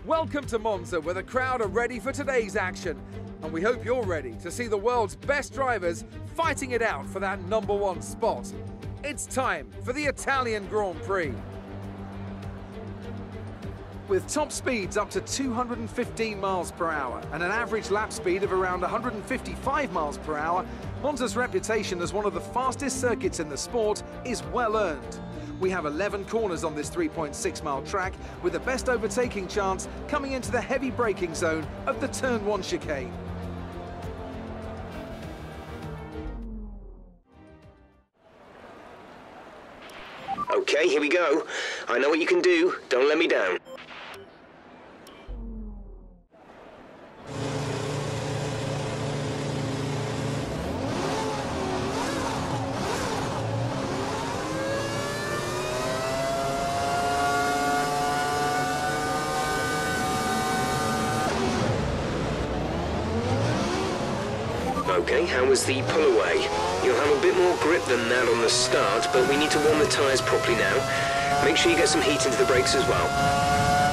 Welcome to Monza, where the crowd are ready for today's action. And we hope you're ready to see the world's best drivers fighting it out for that #1 spot. It's time for the Italian Grand Prix. With top speeds up to 215 miles per hour and an average lap speed of around 155 miles per hour, Monza's reputation as one of the fastest circuits in the sport is well earned. We have 11 corners on this 3.6-mile track, with the best overtaking chance coming into the heavy braking zone of the Turn 1 chicane. Okay, here we go. I know what you can do. Don't let me down. Okay, how was the pull away? You'll have a bit more grip than that on the start, but we need to warm the tyres properly now. Make sure you get some heat into the brakes as well.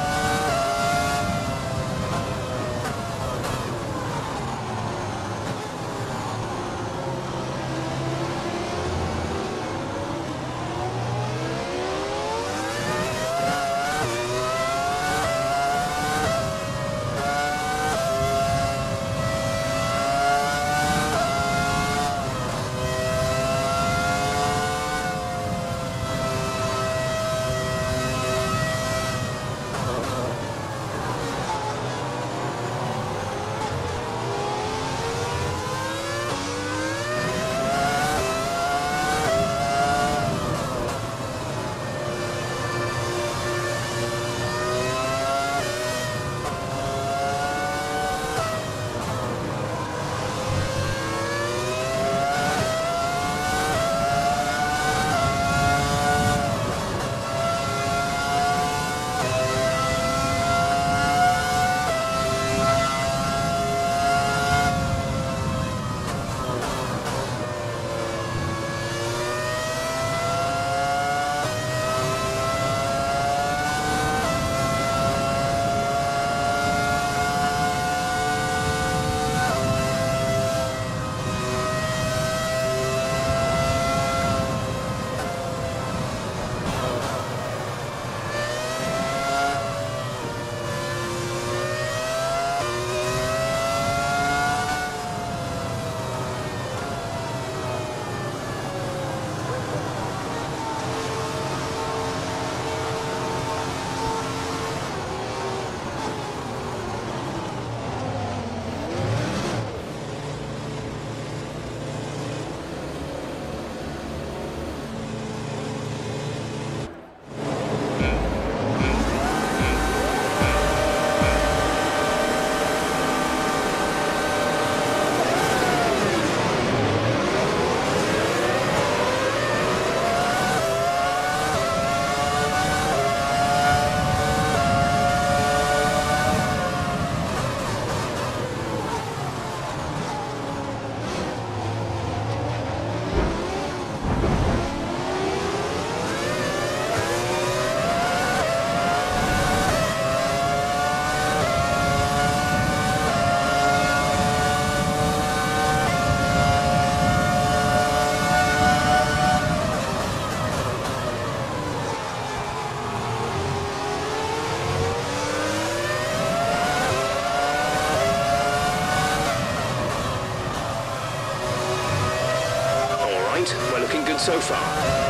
We're looking good so far.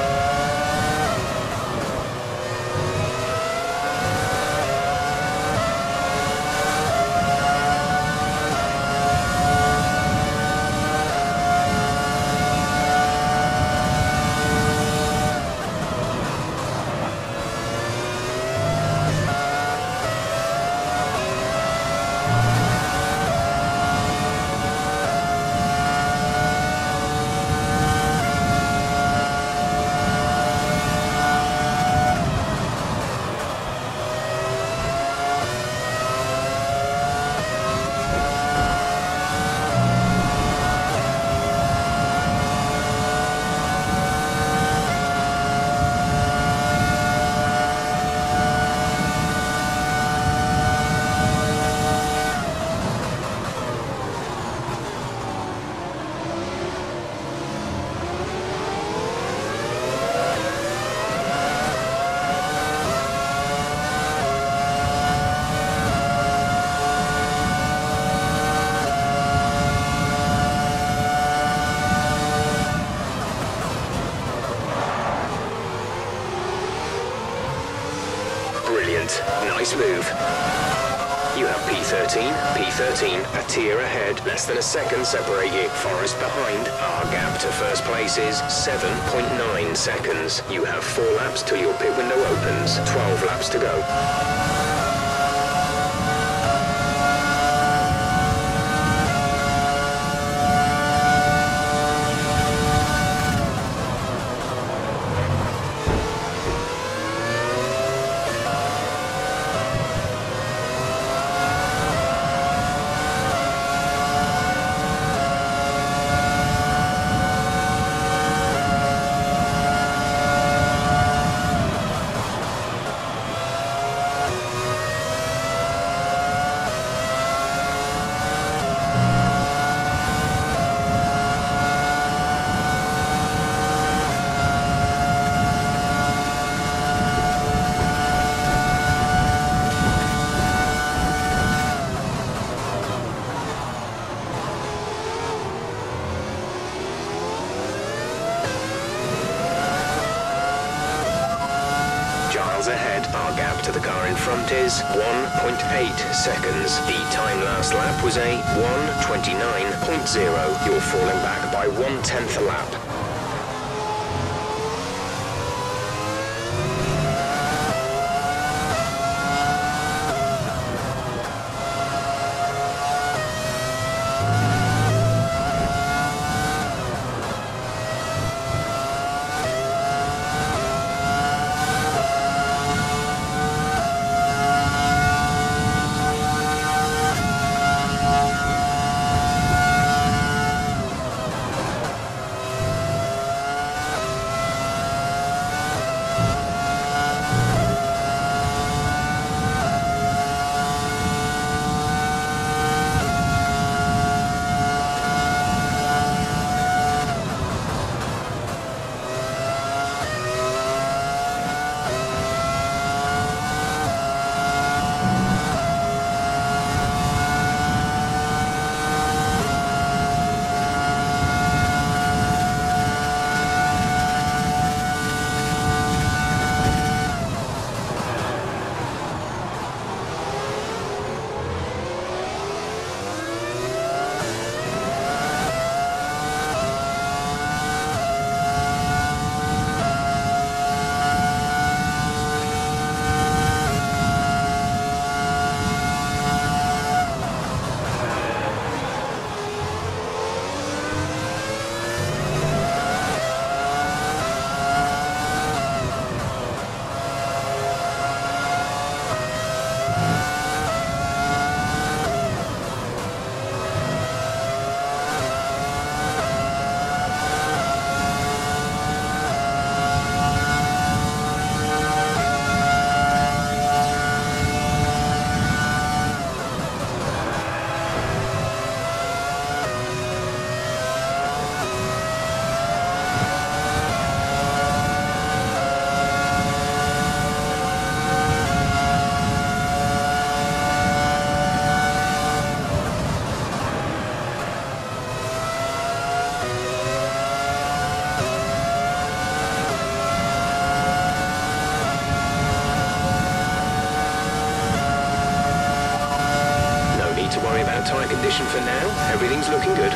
Brilliant. Nice move. You have P13, a tier ahead, less than a second separate you. Forest behind. Our gap to first place is 7.9 seconds. You have 4 laps till your pit window opens. 12 laps to go. Ahead, our gap to the car in front is 1.8 seconds. The time last lap was a 1:29.0. You're falling back by 1/10 a lap. Tyre condition for now. Everything's looking good.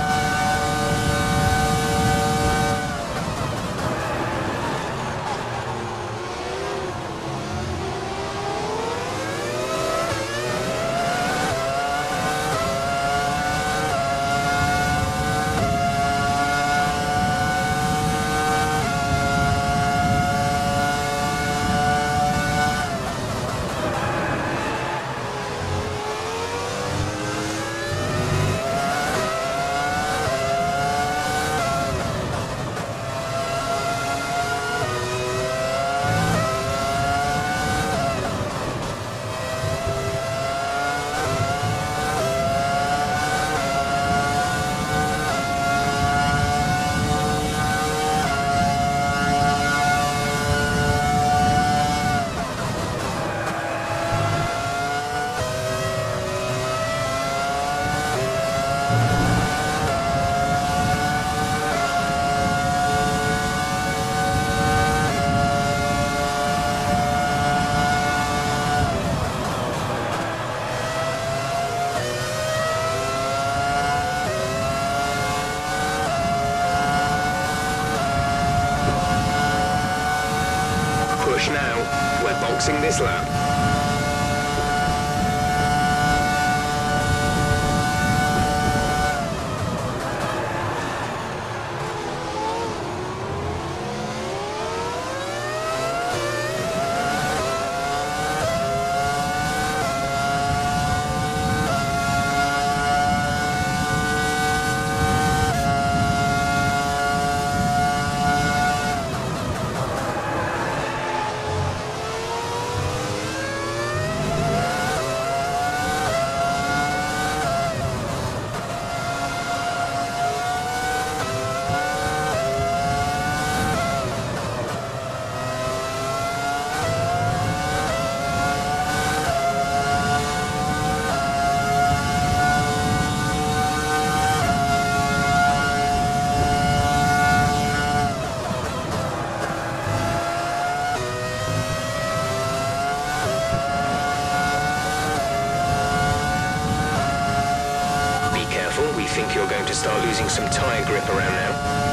boxing this lap. We think you're going to start losing some tyre grip around now.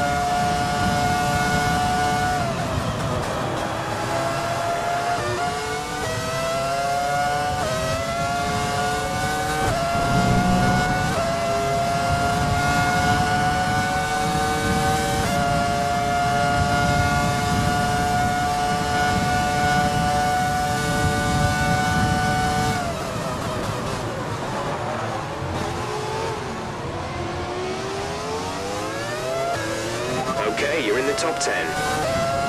Okay, you're in the top 10.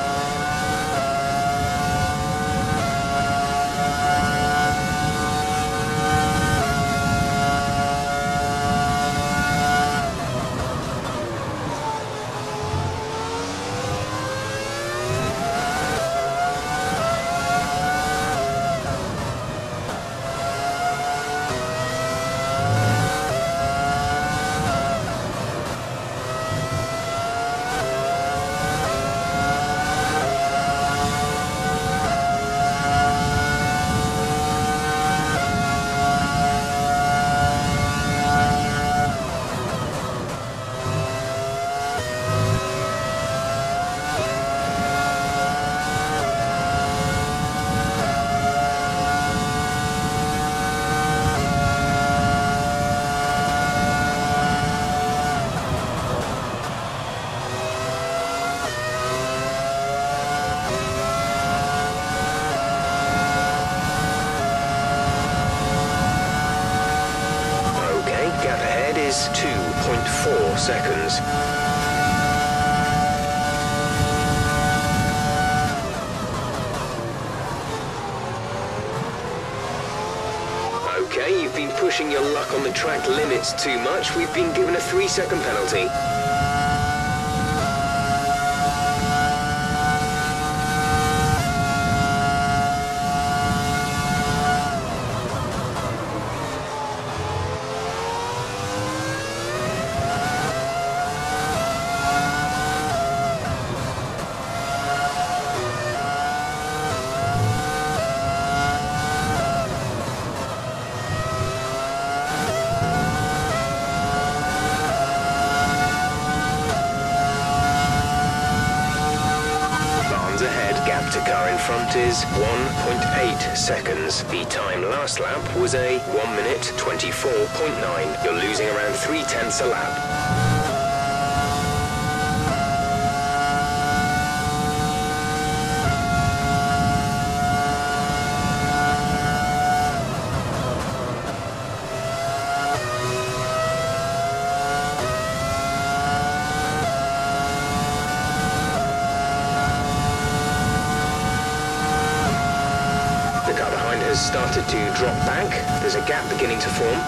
Gap ahead is 2.4 seconds. Okay, you've been pushing your luck on the track limits too much. We've been given a 3-second penalty. To car in front is 1.8 seconds. The time last lap was a 1 minute 24.9. You're losing around 3/10 a lap. Has started to drop back. There's a gap beginning to form.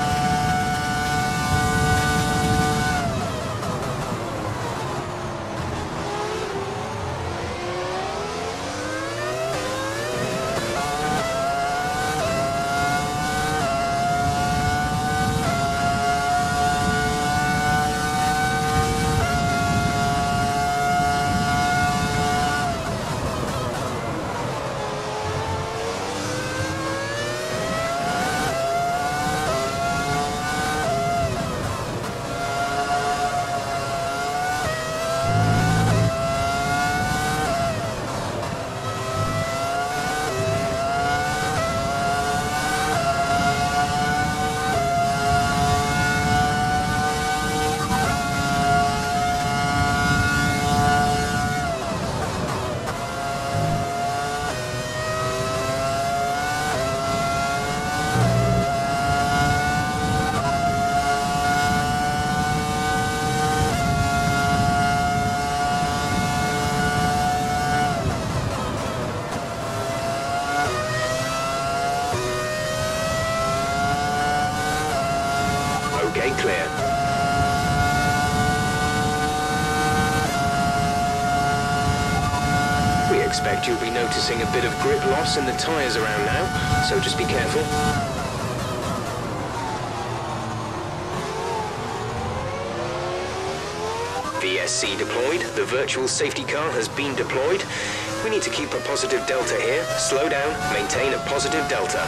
clear. We expect you'll be noticing a bit of grip loss in the tyres around now, so just be careful. VSC deployed. The virtual safety car has been deployed. We need to keep a positive delta here. Slow down, maintain a positive delta.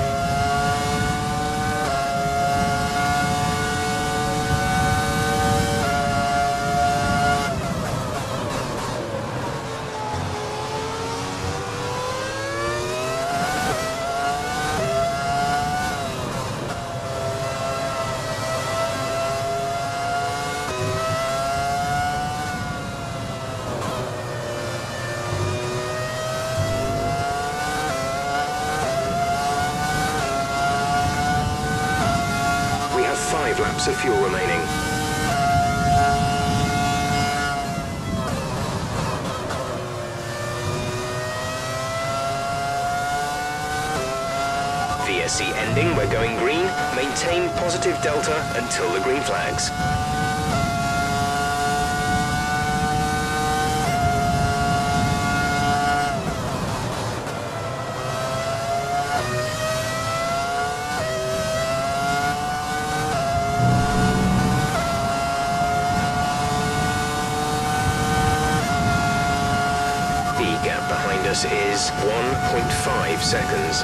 Laps of fuel remaining. VSC ending, we're going green. Maintain positive delta until the green flags. Is 1.5 seconds.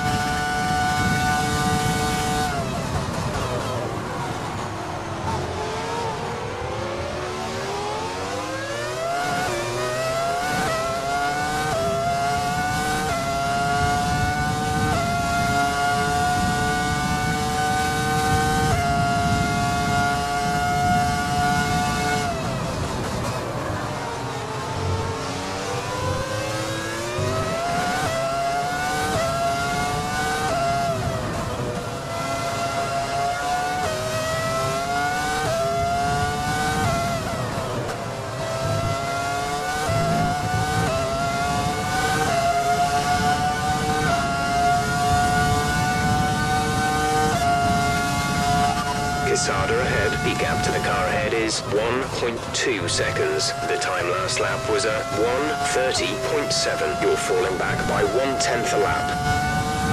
Ahead. The gap to the car ahead is 1.2 seconds. The time last lap was a 1:30.7. You're falling back by 1/10 a lap.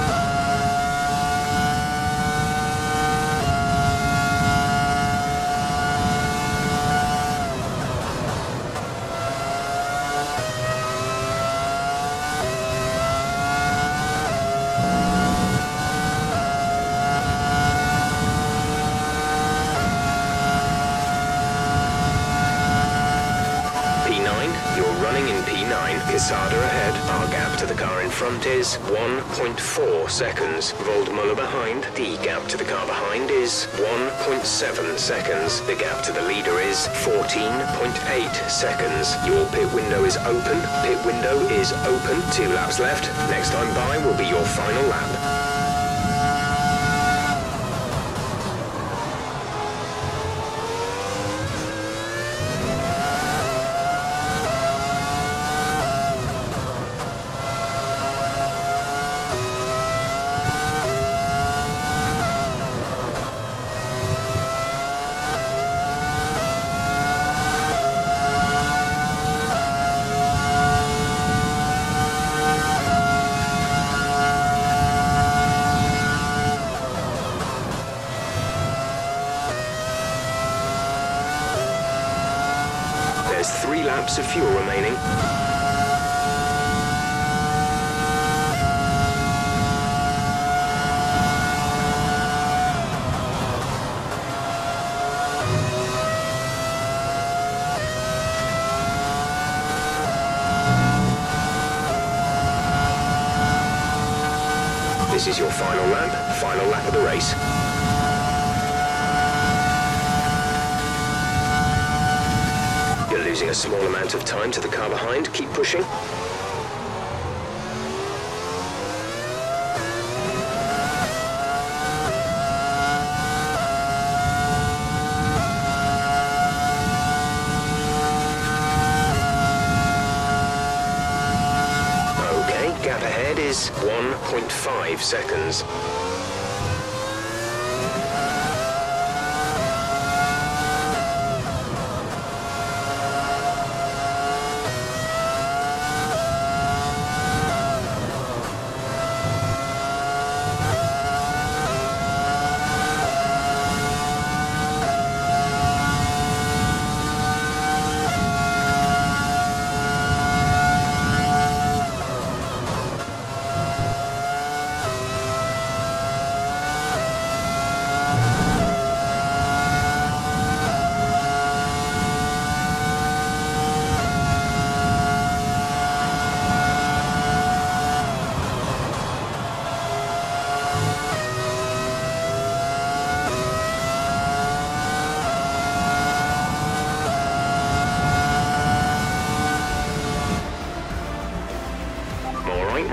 Ahead. Our gap to the car in front is 1.4 seconds. Voldmuller behind. The gap to the car behind is 1.7 seconds. The gap to the leader is 14.8 seconds. Your pit window is open. Pit window is open. 2 laps left. Next time by will be your final lap. There's 3 laps of fuel remaining. This is your final lap of the race. Losing a small amount of time to the car behind. Keep pushing. Okay, gap ahead is 1.5 seconds.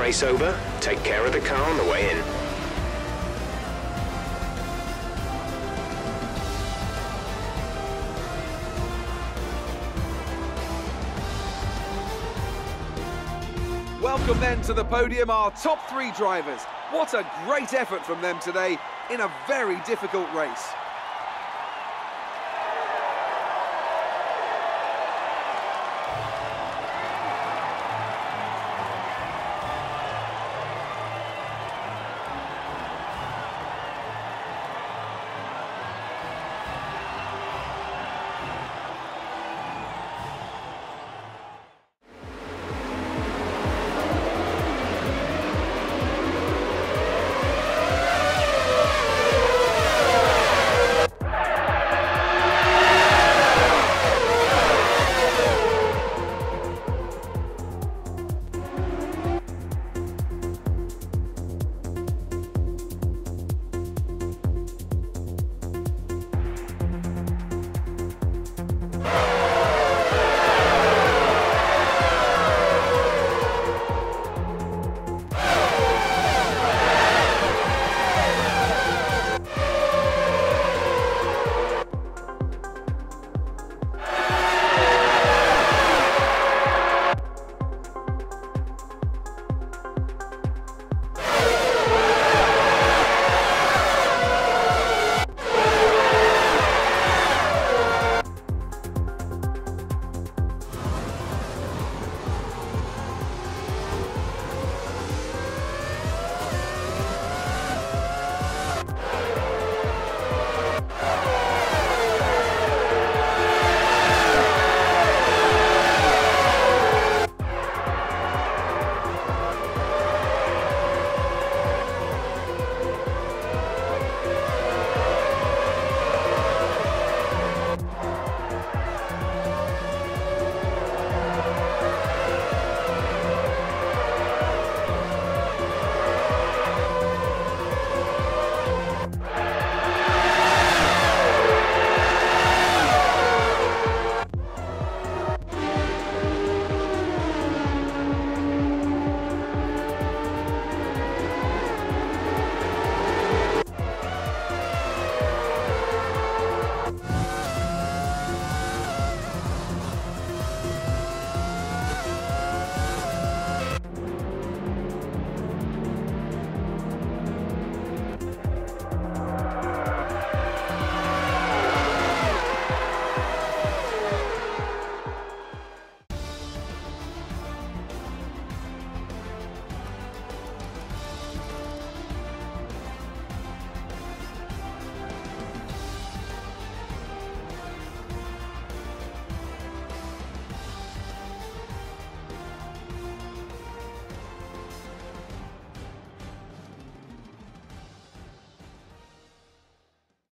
Stay sober, take care of the car on the way in. Welcome then to the podium, our top three drivers. What a great effort from them today in a very difficult race.